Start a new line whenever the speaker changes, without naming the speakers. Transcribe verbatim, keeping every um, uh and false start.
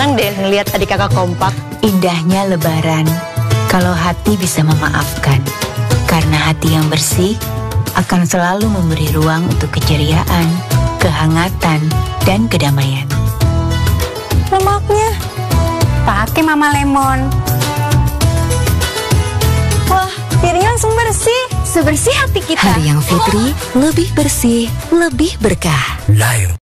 Seneng deh ngeliat adik kakak kompak.
Indahnya Lebaran kalau hati bisa memaafkan. Karena hati yang bersih akan selalu memberi ruang untuk keceriaan, kehangatan, dan kedamaian.
Lemaknya pakai Mama Lemon. Wah, piringnya langsung bersih. Sebersih hati kita.
Hari yang fitri lebih bersih, lebih berkah.
Lion.